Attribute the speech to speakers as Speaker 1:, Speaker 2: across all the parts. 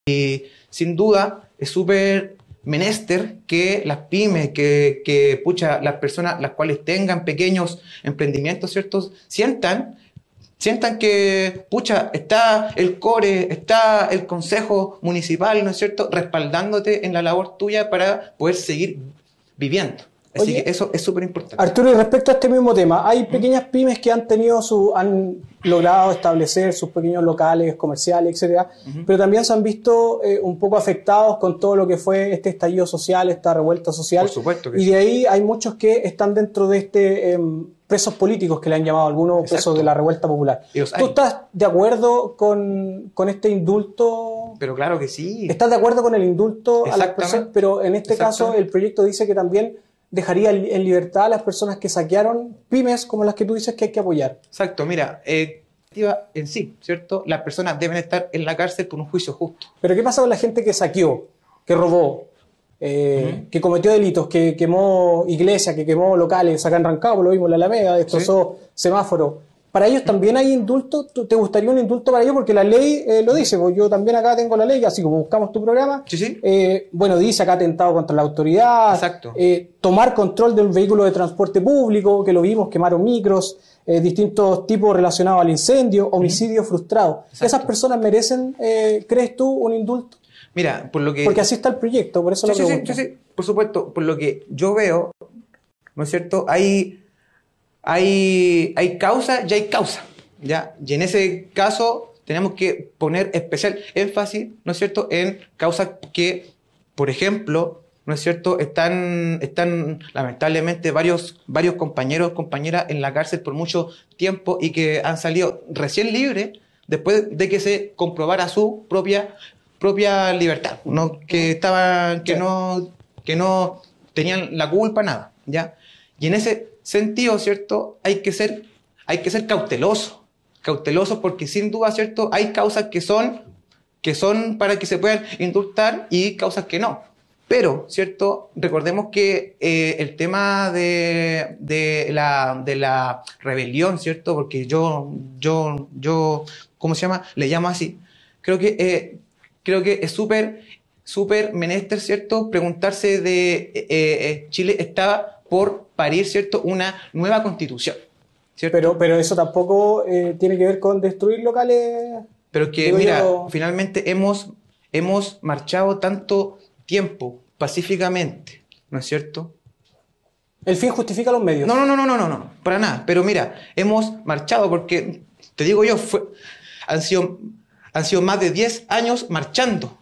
Speaker 1: Sin duda es súper menester que las pymes, pucha, las personas las cuales tengan pequeños emprendimientos, ¿cierto? Sientan que, pucha, está el CORE, está el Consejo Municipal, ¿no es cierto?, respaldándote en la labor tuya para poder seguir viviendo. Así que eso es súper importante.
Speaker 2: Arturo, y respecto a este mismo tema, hay pequeñas pymes que han logrado establecer sus pequeños locales comerciales, etcétera, pero también se han visto un poco afectados con todo lo que fue este estallido social, esta revuelta social.
Speaker 1: Por supuesto que
Speaker 2: y
Speaker 1: sí.
Speaker 2: de ahí hay muchos que están dentro de este presos políticos que le han llamado algunos. Exacto. Presos de la revuelta popular. ¿Tú estás de acuerdo con este indulto?
Speaker 1: Pero claro que sí.
Speaker 2: ¿Estás de acuerdo con el indulto a las personas? Pero en este caso el proyecto dice que también dejaría en libertad a las personas que saquearon pymes como las que tú dices que hay que apoyar.
Speaker 1: Exacto, mira, en sí, ¿cierto? Las personas deben estar en la cárcel por un juicio justo.
Speaker 2: Pero ¿qué pasa con la gente que saqueó, que robó, que cometió delitos, que quemó iglesias, que quemó locales, acá en Rancagua, lo vimos en la Alameda, destrozó semáforos? ¿Para ellos también hay indulto? ¿Te gustaría un indulto para ellos? Porque la ley lo dice, pues yo también acá tengo la ley, así como buscamos tu programa.
Speaker 1: Sí.
Speaker 2: Bueno, dice acá atentado contra la autoridad.
Speaker 1: Exacto.
Speaker 2: Tomar control de un vehículo de transporte público, que lo vimos, quemaron micros, distintos tipos relacionados al incendio, homicidio frustrado. Exacto. ¿Esas personas merecen, crees tú, un indulto?
Speaker 1: Mira, por lo que...
Speaker 2: Porque así está el proyecto, por eso lo pregunto.
Speaker 1: Sí, por supuesto. Por lo que yo veo, ¿no es cierto? Hay causa y hay causa, ¿ya? Y en ese caso tenemos que poner especial énfasis, ¿no es cierto?, en causas que, por ejemplo, ¿no es cierto?, están lamentablemente varios compañeros, compañeras en la cárcel por mucho tiempo y que han salido recién libres después de que se comprobara su propia libertad, ¿no? Que no tenían la culpa, nada, ¿ya? Y en ese sentido, ¿cierto?, hay que ser cauteloso porque sin duda, ¿cierto?, hay causas que son para que se puedan indultar y causas que no. Pero, ¿cierto?, recordemos que el tema de la rebelión, ¿cierto?, porque yo, ¿cómo se llama?, le llamo así, creo que es súper menester, ¿cierto?, preguntarse de Chile estaba por parir, ¿cierto?, una nueva constitución, ¿cierto?
Speaker 2: Pero eso tampoco tiene que ver con destruir locales.
Speaker 1: Pero que, mira, finalmente hemos marchado tanto tiempo pacíficamente, ¿no es cierto?
Speaker 2: ¿El fin justifica los medios?
Speaker 1: No, para nada. Pero mira, hemos marchado porque, te digo yo, han sido más de 10 años marchando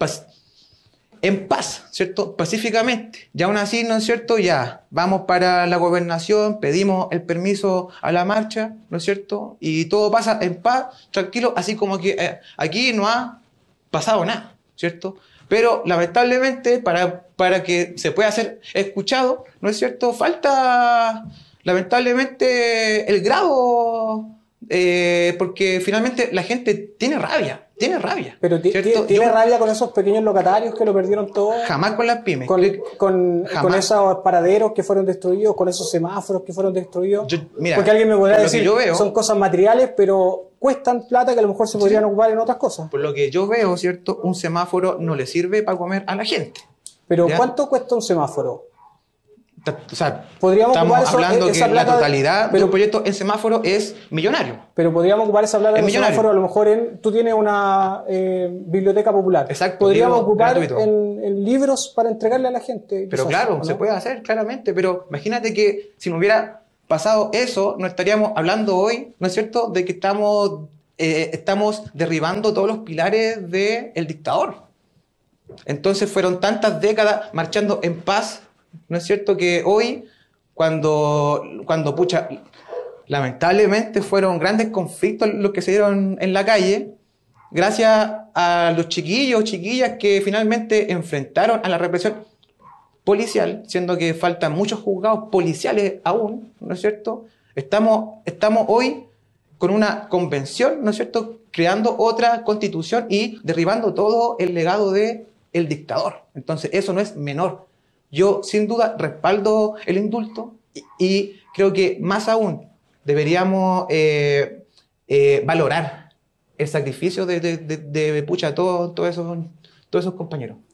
Speaker 1: en paz, ¿cierto?, pacíficamente. Y aún así, ¿no es cierto?, ya vamos para la gobernación, pedimos el permiso a la marcha, ¿no es cierto?, y todo pasa en paz, tranquilo, así como que aquí no ha pasado nada, ¿cierto? Pero lamentablemente para que se pueda ser escuchado, ¿no es cierto?, falta lamentablemente el grado, porque finalmente la gente tiene rabia.
Speaker 2: Pero ¿tiene rabia con esos pequeños locatarios que lo perdieron todo?
Speaker 1: Jamás con las pymes.
Speaker 2: Con esos paraderos que fueron destruidos, con esos semáforos que fueron destruidos.
Speaker 1: Mira,
Speaker 2: porque alguien me podrá decir,
Speaker 1: veo,
Speaker 2: son cosas materiales, pero cuestan plata que a lo mejor se podrían ocupar en otras cosas.
Speaker 1: Por lo que yo veo, ¿cierto?, un semáforo no le sirve para comer a la gente.
Speaker 2: Pero
Speaker 1: ¿ya?
Speaker 2: ¿Cuánto cuesta un semáforo?
Speaker 1: O sea,
Speaker 2: podríamos
Speaker 1: estamos
Speaker 2: ocupar
Speaker 1: hablando
Speaker 2: esa
Speaker 1: que
Speaker 2: plata,
Speaker 1: la totalidad del proyecto en semáforo es millonario.
Speaker 2: Pero podríamos ocupar esa plata en semáforo, a lo mejor tú tienes una biblioteca popular.
Speaker 1: Exacto.
Speaker 2: Podríamos ocupar en libros para entregarle a la gente.
Speaker 1: Pero quizás, claro, ¿no? Se puede hacer, claramente. Pero imagínate que si no hubiera pasado eso, no estaríamos hablando hoy, ¿no es cierto?, de que estamos derribando todos los pilares del dictador. Entonces fueron tantas décadas marchando en paz, ¿no es cierto?, que hoy, cuando pucha, lamentablemente fueron grandes conflictos los que se dieron en la calle, gracias a los chiquillos, chiquillas que finalmente enfrentaron a la represión policial, siendo que faltan muchos juzgados policiales aún, ¿no es cierto? Estamos hoy con una convención, ¿no es cierto?, creando otra constitución y derribando todo el legado del dictador. Entonces eso no es menor. Yo, sin duda, respaldo el indulto y creo que más aún deberíamos valorar el sacrificio de pucha, todos esos compañeros.